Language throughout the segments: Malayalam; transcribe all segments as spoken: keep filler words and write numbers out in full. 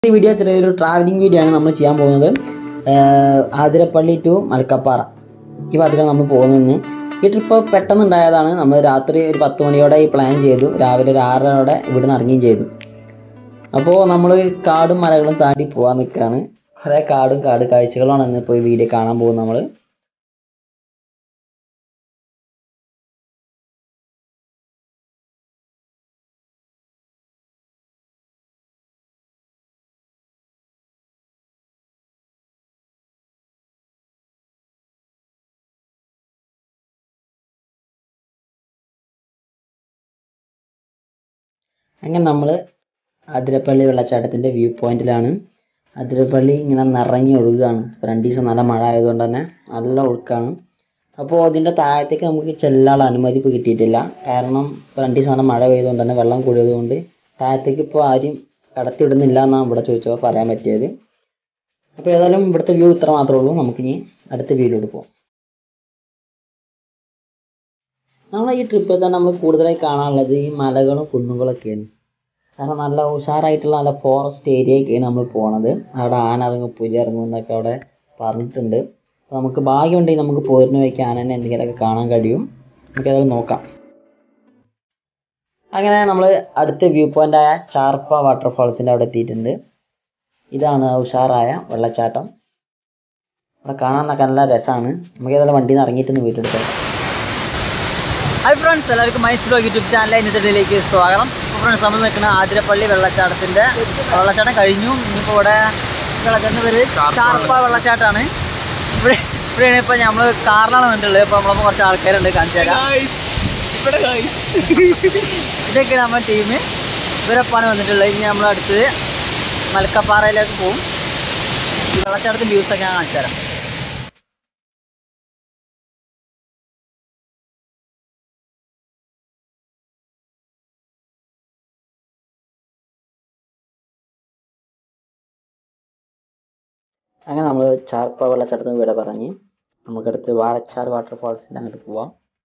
ഈ വീഡിയോ ചെറിയൊരു ട്രാവലിംഗ് വീഡിയോ ആണ് നമ്മൾ ചെയ്യാൻ പോകുന്നത്. ആതിരപ്പള്ളി ടു മലക്കപ്പാറ ഈ ഭാഗത്തേക്കാണ് നമ്മൾ പോകുന്നത്. ഈ ട്രിപ്പ് പെട്ടെന്ന് ഉണ്ടായതാണ്. നമ്മൾ രാത്രി ഒരു പത്ത് മണിയോടെ ഈ പ്ലാൻ ചെയ്തു. രാവിലെ ഒരു ആറരയോടെ ഇവിടുന്ന് ഇറങ്ങുകയും ചെയ്തു. അപ്പോൾ നമ്മൾ കാടും മലകളും താണ്ടി പോകാൻ നിൽക്കുകയാണ്. കുറേ കാടും കാട് കാഴ്ചകളുമാണ് ഇന്നിപ്പോൾ ഈ വീഡിയോ കാണാൻ പോകുന്നത് നമ്മൾ. അങ്ങനെ നമ്മൾ അതിരപ്പള്ളി വെള്ളച്ചാട്ടത്തിൻ്റെ വ്യൂ പോയിന്റിലാണ്. അതിരപ്പള്ളി ഇങ്ങനെ നിറഞ്ഞി ഒഴുകുകയാണ്. ഇപ്പോൾ രണ്ട് ദിവസം നല്ല മഴ ആയതുകൊണ്ട് തന്നെ നല്ല ഒഴുക്കാണ്. അപ്പോൾ അതിൻ്റെ താഴത്തേക്ക് നമുക്ക് ചെല്ലാനുള്ള അനുമതി ഇപ്പോൾ കിട്ടിയിട്ടില്ല. കാരണം ഇപ്പോൾ രണ്ട് ദിവസം നല്ല മഴ പെയ്തുകൊണ്ട് തന്നെ വെള്ളം കൂടിയതുകൊണ്ട് താഴത്തേക്ക് ഇപ്പോൾ ആരും കടത്തി വിടുന്നില്ല എന്നാണ് ഇവിടെ ചോദിച്ചപ്പോൾ പറയാൻ പറ്റിയത്. അപ്പോൾ ഏതായാലും ഇവിടുത്തെ വ്യൂ ഇത്ര മാത്രമേ ഉള്ളൂ. നമുക്കിനി അടുത്ത വ്യൂയിലോട്ട് പോകാം. നമ്മളെ ഈ ട്രിപ്പിൽ തന്നെ നമ്മൾ കൂടുതലായി കാണാനുള്ളത് ഈ മലകളും കുന്നുകളൊക്കെയാണ്. കാരണം നല്ല ഉഷാറായിട്ടുള്ള നല്ല ഫോറസ്റ്റ് ഏരിയയൊക്കെയാണ് നമ്മൾ പോണത്. അവിടെ ആന ഇറങ്ങും, പുലി ഇറങ്ങും എന്നൊക്കെ അവിടെ പറഞ്ഞിട്ടുണ്ട്. അപ്പോൾ നമുക്ക് ഭാഗ്യമുണ്ടെങ്കിൽ നമുക്ക് പോരുന്ന വഴിക്ക് ആനനെ എന്തെങ്കിലുമൊക്കെ കാണാൻ കഴിയും. നമുക്കത് നോക്കാം. അങ്ങനെ നമ്മൾ അടുത്ത വ്യൂ പോയിൻ്റായ ചാർപ്പ വാട്ടർഫാൾസിൻ്റെ അവിടെ എത്തിയിട്ടുണ്ട്. ഇതാണ് ഉഷാറായ വെള്ളച്ചാട്ടം. അവിടെ കാണാനൊക്കെ നല്ല രസമാണ്. നമുക്ക് ഏതായാലും വണ്ടിയിൽ നിന്ന് ഇറങ്ങിയിട്ടൊന്ന് വീട്ടെടുക്കാം. ഹായ് ഫ്രണ്ട്സ്, എല്ലാവർക്കും മൈസ് ബ്ലോഗ് യൂട്യൂബ് ചാനലിലെ ഇന്നത്തെ വീഡിയോയിലേക്ക് സ്വാഗതം. അപ്പോൾ ഫ്രണ്ട്സ്, നമ്മൾ നിൽക്കുന്ന ആതിരപ്പള്ളി വെള്ളച്ചാട്ടത്തിൻ്റെ വെള്ളച്ചാട്ടം കഴിഞ്ഞു. ഇനിയിപ്പോൾ ഇവിടെ വെള്ളച്ചാട്ടത്തിൻ്റെ പേര് ചാർപ്പ വെള്ളച്ചാട്ടമാണ്. ഇവിടെ ഇവിടെയാണ് ഇപ്പോൾ നമ്മൾ കാറിലാണ് വന്നിട്ടുള്ളത്. ഇപ്പോൾ നമ്മളപ്പോൾ കുറച്ച് ആൾക്കാരുണ്ട്, കാണിച്ചു തരാം. ഇതൊക്കെയാണ് നമ്മുടെ ടീം. ഇവരൊപ്പാണ് വന്നിട്ടുള്ളത്. ഇനി നമ്മൾ അടുത്ത് മലക്കപ്പാറയിലേക്ക് പോകും. ഈ വെള്ളച്ചാട്ടത്തിൻ്റെ വ്യൂസൊക്കെ ഞാൻ കാണിച്ചു തരാം. അങ്ങനെ നമ്മൾ ചാർപ്പ വെള്ളച്ചാട്ടത്തിന് ഇവിടെ പറഞ്ഞ് നമുക്കടുത്ത് വാഴച്ചാൽ വാട്ടർഫാൾസിൻ്റെ അങ്ങോട്ട് പോവാം.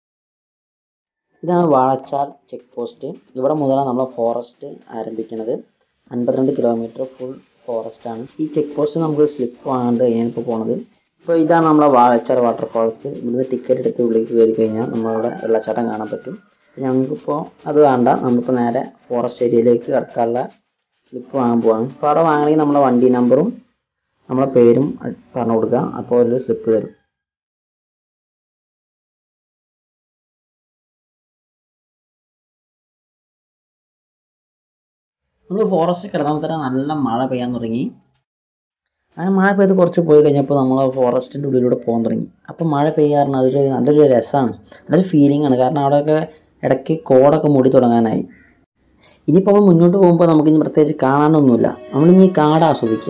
ഇതാണ് വാഴച്ചാൽ ചെക്ക് പോസ്റ്റ്. ഇവിടെ മുതലാണ് നമ്മളെ ഫോറസ്റ്റ് ആരംഭിക്കുന്നത്. അൻപത്തിരണ്ട് കിലോമീറ്റർ ഫുൾ ഫോറസ്റ്റാണ്. ഈ ചെക്ക് പോസ്റ്റ് നമുക്ക് സ്ലിപ്പ് വാങ്ങാണ്ട് കഴിഞ്ഞാൽ ഇപ്പോൾ പോണത്. ഇപ്പോൾ ഇതാണ് നമ്മളെ വാഴച്ചാൽ വാട്ടർഫാൾസ്. ഇവിടുന്ന് ടിക്കറ്റ് എടുത്ത് ഉള്ളിലേക്ക് കയറി കഴിഞ്ഞാൽ നമ്മളിവിടെ വെള്ളച്ചാട്ടം കാണാൻ പറ്റും. ഞങ്ങൾക്കിപ്പോൾ അത് വേണ്ട, നമ്മളിപ്പോൾ നേരെ ഫോറസ്റ്റ് ഏരിയയിലേക്ക് കടക്കാനുള്ള സ്ലിപ്പ് വാങ്ങാൻ പോവാണ്. ഇപ്പോൾ അവിടെ വാങ്ങണമെങ്കിൽ നമ്മളെ വണ്ടി നമ്പറും നമ്മളെ പേരും പറഞ്ഞു കൊടുക്കുക. അപ്പോൾ ഒരു സ്ലിപ്പ് തരും. നമ്മൾ ഫോറസ്റ്റ് കിടന്നാൽ തന്നെ നല്ല മഴ പെയ്യാൻ തുടങ്ങി. അങ്ങനെ മഴ പെയ്ത് കുറച്ച് പോയി കഴിഞ്ഞപ്പോൾ നമ്മൾ ഫോറസ്റ്റിൻ്റെ ഉള്ളിലൂടെ പോകാൻ തുടങ്ങി. അപ്പോൾ മഴ പെയ്യാറുണ്ട് അതൊരു നല്ലൊരു രസമാണ്, നല്ലൊരു ഫീലിംഗ് ആണ്. കാരണം അവിടെയൊക്കെ ഇടയ്ക്ക് കോടൊക്കെ മൂടി തുടങ്ങാനായി. ഇനിയിപ്പോൾ നമ്മൾ മുന്നോട്ട് പോകുമ്പോൾ നമുക്കിനി പ്രത്യേകിച്ച് കാണാനൊന്നുമില്ല. നമ്മളിനി കാട് ആസ്വദിക്കുക.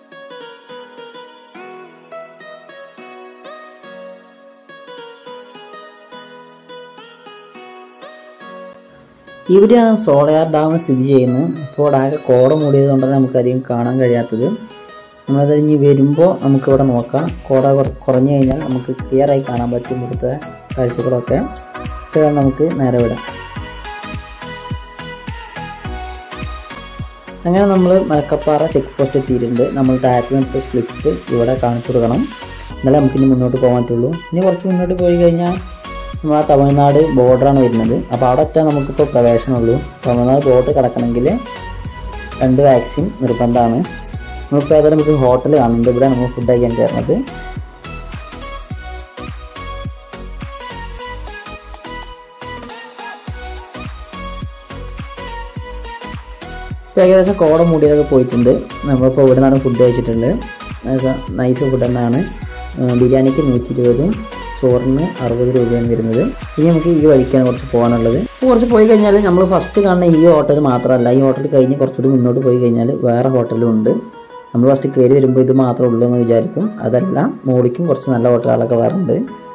ഇവിടെയാണ് സോളയാർ ഡാം സ്ഥിതി ചെയ്യുന്നത്. ഇപ്പോൾ ആകെ കോട മൂടിയത് കൊണ്ട് തന്നെ നമുക്കധികം കാണാൻ കഴിയാത്തത്. നമ്മളത് ഇനി വരുമ്പോൾ നമുക്കിവിടെ നോക്കാം. കോട കുറഞ്ഞു കഴിഞ്ഞാൽ നമുക്ക് ക്ലിയർ ആയി കാണാൻ പറ്റും ഇവിടുത്തെ കാഴ്ചകളൊക്കെ. ഇപ്പോൾ നമുക്ക് നേരെ വിടാം. അങ്ങനെ നമ്മൾ മലക്കപ്പാറ ചെക്ക് പോസ്റ്റ് എത്തിയിട്ടുണ്ട്. നമ്മൾ താഴത്ത് നിർത്തിയ സ്ലിപ്പ് ഇവിടെ കാണിച്ചു കൊടുക്കണം. എന്നാലേ നമുക്കിനി മുന്നോട്ട് പോകാൻ പറ്റുള്ളൂ. ഇനി കുറച്ച് മുന്നോട്ട് പോയി കഴിഞ്ഞാൽ നമ്മൾ തമിഴ്നാട് ബോർഡറാണ് വരുന്നത്. അപ്പോൾ അവിടെ എത്താൻ നമുക്കിപ്പോൾ പ്രവേശനമുള്ളൂ. തമിഴ്നാട് ബോർഡർ കിടക്കണമെങ്കിൽ രണ്ട് വാക്സിൻ നിർബന്ധമാണ്. നമ്മളിപ്പോൾ ഏതായാലും നമുക്ക് ഹോട്ടൽ കാണുന്നുണ്ട്. ഇവിടെ നമ്മൾ ഫുഡ് കഴിക്കാൻ കയറുന്നത്. ഇപ്പോൾ ഏകദേശം കോട മൂടിയതൊക്കെ പോയിട്ടുണ്ട്. നമ്മളിപ്പോൾ ഇവിടെ നിന്നാണ് ഫുഡ് കഴിച്ചിട്ടുണ്ട്. നൈസ് ഫുഡ് തന്നെയാണ്. ബിരിയാണിക്ക് നൂറ്റി ഇരുപതും ചോറിന് അറുപത് രൂപയാണ് വരുന്നത്. ഇനി നമുക്ക് ഈ വഴിക്കാണ് കുറച്ച് പോകാനുള്ളത്. കുറച്ച് പോയി കഴിഞ്ഞാൽ നമ്മൾ ഫസ്റ്റ് കാണുന്ന ഈ ഹോട്ടൽ മാത്രമല്ല, ഈ ഹോട്ടൽ കഴിഞ്ഞ് കുറച്ചുകൂടി മുന്നോട്ട് പോയി കഴിഞ്ഞാൽ വേറെ ഹോട്ടലും ഉണ്ട്. നമ്മൾ ഫസ്റ്റ് കയറി വരുമ്പോൾ ഇത് മാത്രമേ ഉള്ളൂ എന്ന് വിചാരിക്കും. അതല്ല, മോളിക്കും കുറച്ച് നല്ല ഹോട്ടലുകളൊക്കെ വേറുണ്ട്.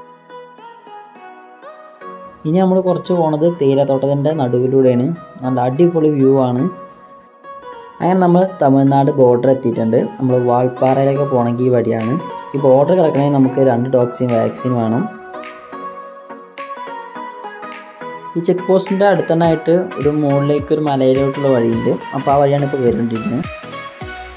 ഇനി നമ്മൾ കുറച്ച് പോണത് തേയിലത്തോട്ടത്തിൻ്റെ നടുവിലൂടെയാണ്. നല്ല അടിപൊളി വ്യൂ ആണ്. അങ്ങനെ നമ്മൾ തമിഴ്നാട് ബോർഡർ എത്തിയിട്ടുണ്ട്. നമ്മൾ വാൾപ്പാറയിലേക്ക് പോകണമെങ്കിൽ ഈ വഴിയാണ്. ഈ ബോർഡർ കിടക്കണമെങ്കിൽ നമുക്ക് രണ്ട് ഡോക്സിൻ വാക്സിൻ വേണം. ഈ ചെക്ക് പോസ്റ്റിൻ്റെ അടുത്ത് തന്നെ ആയിട്ട് ഒരു മുകളിലേക്ക് ഒരു മലയിലോട്ടുള്ള വഴിയുണ്ട്. അപ്പോൾ ആ വഴിയാണ് ഇപ്പോൾ കയറിക്കൊണ്ടിരിക്കുന്നത്.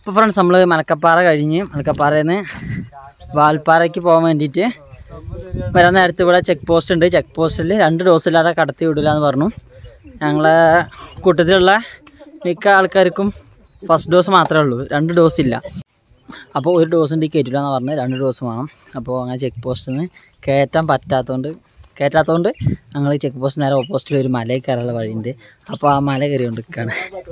ഇപ്പോൾ ഫ്രണ്ട്സ് നമ്മൾ മലക്കപ്പാറ കഴിഞ്ഞ് മലക്കപ്പാറയിൽ നിന്ന് വാൽപ്പാറയ്ക്ക് പോകാൻ വേണ്ടിയിട്ട് വരാൻ നേരത്ത് ഇവിടെ ചെക്ക് പോസ്റ്റ് ഉണ്ട്. ചെക്ക് പോസ്റ്റിൽ രണ്ട് ഡോസ് ഇല്ലാതെ കടത്തി വിടില്ല എന്ന് പറഞ്ഞു. ഞങ്ങളെ കൂട്ടത്തിലുള്ള മിക്ക ആൾക്കാർക്കും ഫസ്റ്റ് ഡോസ് മാത്രമേ ഉള്ളൂ, രണ്ട് ഡോസ് ഇല്ല. അപ്പോൾ ഒരു ഡോസ് ഉണ്ട് കയറ്റില്ല എന്ന് പറഞ്ഞ് രണ്ട് ഡോസ് വേണം. അപ്പോൾ അങ്ങനെ ചെക്ക് പോസ്റ്റിൽ നിന്ന് കയറ്റാൻ പറ്റാത്തതുകൊണ്ട് കയറ്റാത്തതുകൊണ്ട് ഞങ്ങൾ ചെക്ക് പോസ്റ്റ് നേരെ ഓപ്പോസിറ്റിൽ ഒരു മലയിൽ കയറാനുള്ള വഴിയുണ്ട്. അപ്പോൾ ആ മല കയറി കൊണ്ടിരിക്കുകയാണ്.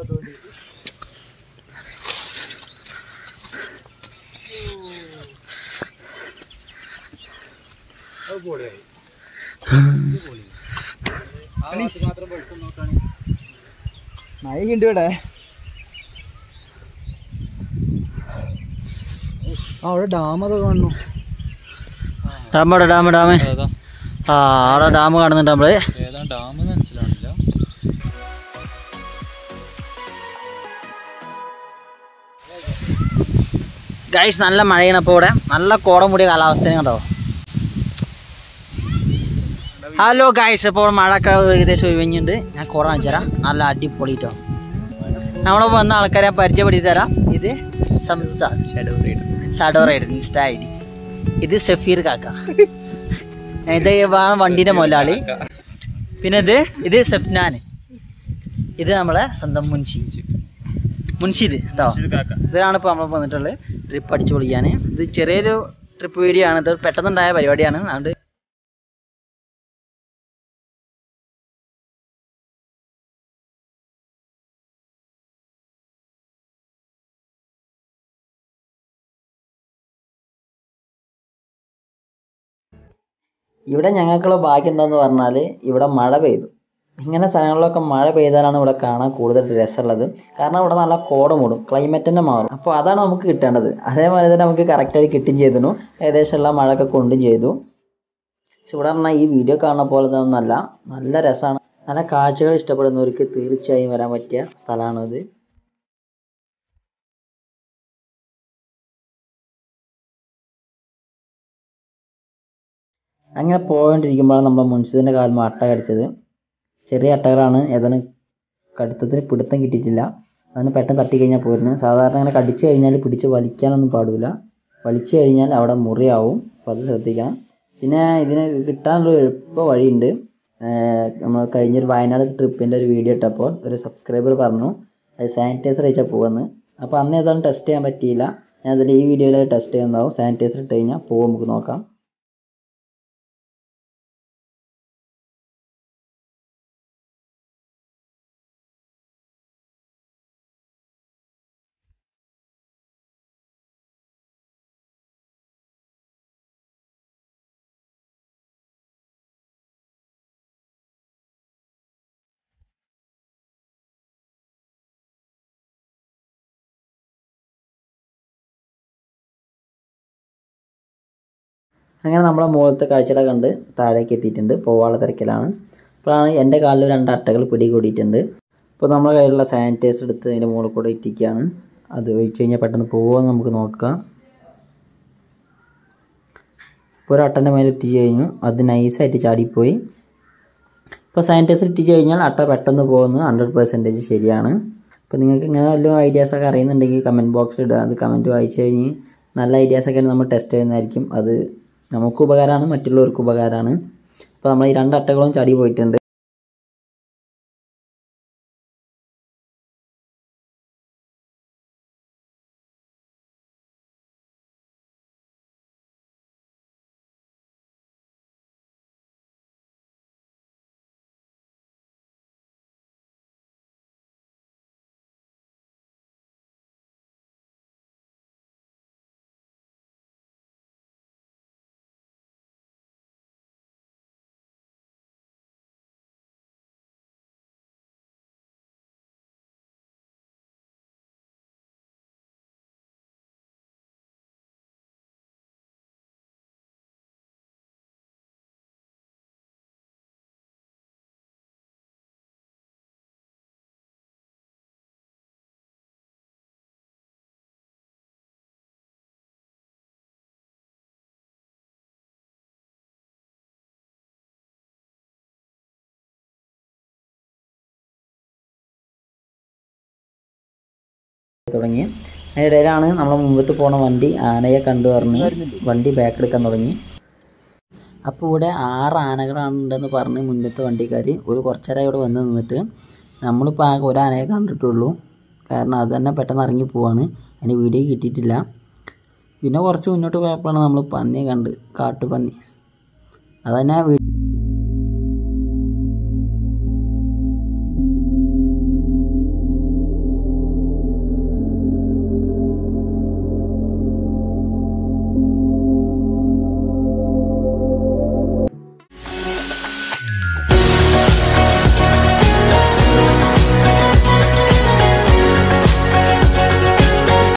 മഴയുണ്ട് ഇവിടെ. അവിടെ ഡാം ഒക്കെ കാണുന്നു. ഡാം അവിടെ ഡാം ഡാം ആ അവിടെ ഡാം കാണുന്നുണ്ട്. നമ്മള് മനസ്സിലാവില്ല. ഗൈസ് നല്ല മഴയാണ്. അപ്പോൾ ഇവിടെ നല്ല കോടം മൂടിയ കാലാവസ്ഥയാണ് കേട്ടോ. ഹലോ ഗൈസ്, ഇപ്പോൾ മഴയൊക്കെ ഏകദേശം ഒഴിവഞ്ഞുണ്ട്. ഞാൻ കോട കാണിച്ചു തരാം. നല്ല അടിപൊളിട്ടോ. നമ്മളെ വന്ന ആൾക്കാരെ പരിചയപ്പെടുത്തി തരാം. ഇത് സംസ shadow rider shadow rider insta I D. ഇത് സഫീർ കാക്ക, ഇത് വണ്ടീൻ്റെ മുതലാളി. പിന്നെ ഇത് ഇത് സപ്നാൻ, ഇത് നമ്മളെ സ്വന്തം മുൻഷി മുൻഷിദ് കേട്ടോ. ഇതാണ് ഇപ്പോൾ നമ്മൾ വന്നിട്ടുള്ളത് ട്രിപ്പ് അടിച്ചു പൊളിക്കാൻ. ഇത് ചെറിയൊരു ട്രിപ്പ് വീഡിയോ ആണ്. ഇത് പെട്ടെന്നുണ്ടായ പരിപാടിയാണ്. അതുകൊണ്ട് ഇവിടെ ഞങ്ങൾക്കുള്ള ഭാഗ്യം എന്താണെന്ന് പറഞ്ഞാൽ ഇവിടെ മഴ പെയ്തു. ഇങ്ങനെ സ്ഥലങ്ങളിലൊക്കെ മഴ പെയ്താലാണ് ഇവിടെ കാണാൻ കൂടുതൽ രസമുള്ളത്. കാരണം ഇവിടെ നല്ല കോട മൂടും, ക്ലൈമറ്റ് തന്നെ മാറും. അപ്പോൾ അതാണ് നമുക്ക് കിട്ടേണ്ടത്. അതേപോലെ തന്നെ നമുക്ക് കറക്റ്റായി കിട്ടുകയും ചെയ്തിരുന്നു. ഏകദേശമുള്ള മഴയൊക്കെ കൊണ്ടും ചെയ്തു. പക്ഷെ ഇവിടെ പറഞ്ഞാൽ ഈ വീഡിയോ കാണുന്ന പോലെ ഒന്നല്ല, നല്ല രസമാണ്. നല്ല കാഴ്ചകൾ ഇഷ്ടപ്പെടുന്നവർക്ക് തീർച്ചയായും വരാൻ പറ്റിയ സ്ഥലമാണിത്. അങ്ങനെ പോയിക്കൊണ്ടിരിക്കുമ്പോഴാണ് നമ്മുടെ മുൻഷിദിൻ്റെ കാലിൽ അട്ട കടിച്ചത്. ചെറിയ അട്ടകളാണ്, ഏതാണ് കടുത്തത്തിന് പിടുത്തം കിട്ടിയിട്ടില്ല. അതിന് പെട്ടെന്ന് തട്ടി കഴിഞ്ഞാൽ പോരുന്നു. സാധാരണ അങ്ങനെ കടിച്ചു കഴിഞ്ഞാൽ പിടിച്ച് വലിക്കാനൊന്നും പാടില്ല. വലിച്ചു കഴിഞ്ഞാൽ അവിടെ മുറിയാവും. അപ്പോൾ അത് ശ്രദ്ധിക്കണം. പിന്നെ ഇതിന് കിട്ടാനുള്ള എളുപ്പ വഴിയുണ്ട്. നമ്മൾ കഴിഞ്ഞൊരു വയനാട് ട്രിപ്പിൻ്റെ ഒരു വീഡിയോ ഇട്ടപ്പോൾ ഒരു സബ്സ്ക്രൈബർ പറഞ്ഞു അത് സാനിറ്റൈസർ അയച്ചാൽ പോകുമെന്ന്. അപ്പോൾ അന്ന് ഏതാണ് ടെസ്റ്റ് ചെയ്യാൻ പറ്റിയില്ല. ഞാൻ അതിൽ ഈ വീഡിയോയിൽ ടെസ്റ്റ് ചെയ്യുന്നതാവും. സാനിറ്റൈസർ ഇട്ട് കഴിഞ്ഞാൽ പോകും. നമുക്ക് നോക്കാം. അങ്ങനെ നമ്മളെ മുകളിലത്തെ കാഴ്ചകളെ കണ്ട് താഴേക്ക് എത്തിയിട്ടുണ്ട്. പോവാനുള്ള തിരക്കിലാണ്. അപ്പോഴാണ് എൻ്റെ കാലിൽ രണ്ട് അട്ടകൾ പിടികൂടിയിട്ടുണ്ട്. അപ്പോൾ നമ്മുടെ കയ്യിലുള്ള സാനിറ്റൈസർ എടുത്ത് അതിൻ്റെ മുകളിൽ കൂടെ ഇറ്റിക്കുകയാണ്. അത് ഒഴിച്ച് കഴിഞ്ഞാൽ പെട്ടെന്ന് പോകുമെന്ന് നമുക്ക് നോക്കാം. ഇപ്പോൾ ഒരു അട്ടൻ്റെ മേലെ ഇറ്റിച്ച് കഴിഞ്ഞു. അത് നൈസായിട്ട് ചാടിപ്പോയി. ഇപ്പോൾ സാനിറ്റൈസർ ഇറ്റിച്ച് കഴിഞ്ഞാൽ അട്ട പെട്ടെന്ന് പോകുന്നത് ഹൺഡ്രഡ് പെർസെൻറ്റേജ് ശരിയാണ്. അപ്പോൾ നിങ്ങൾക്ക് ഇങ്ങനെ വല്ല ഐഡിയാസൊക്കെ അറിയുന്നുണ്ടെങ്കിൽ കമൻറ്റ് ബോക്സിൽ ഇടുക. അത് കമൻറ്റ് വായിച്ച് കഴിഞ്ഞ് നല്ല ഐഡിയാസൊക്കെ നമ്മൾ ടെസ്റ്റ് ചെയ്യുന്നതായിരിക്കും. അത് നമുക്ക് ഉപകാരമാണ്, മറ്റുള്ളവർക്ക് ഉപകാരമാണ്. അപ്പോൾ നമ്മൾ ഈ രണ്ട് അട്ടകളും ചാടി പോയിട്ടുണ്ട്. തുടങ്ങി അതിനിടയിലാണ് നമ്മൾ മുമ്പത്ത് പോണ വണ്ടി ആനയെ കണ്ടു പറഞ്ഞ് വണ്ടി ബാക്ക് എടുക്കാൻ തുടങ്ങി. അപ്പോൾ ഇവിടെ ആറ് ആനകളാണുണ്ടെന്ന് പറഞ്ഞ് മുൻപത്തെ വണ്ടിക്കാർ ഒരു കുറച്ചേരായി ഇവിടെ വന്ന് നിന്നിട്ട് നമ്മളിപ്പോൾ ആകെ ഒരു ആനയെ കണ്ടിട്ടുള്ളൂ. കാരണം അത് തന്നെ പെട്ടെന്ന് ഇറങ്ങി പോവാണ്, അതിന് വീഡിയോ കിട്ടിയിട്ടില്ല. പിന്നെ കുറച്ച് മുന്നോട്ട് പോയപ്പോഴാണ് നമ്മൾ പന്നിയെ കണ്ട്, കാട്ടുപന്നി. അതന്നെ വീഡിയോ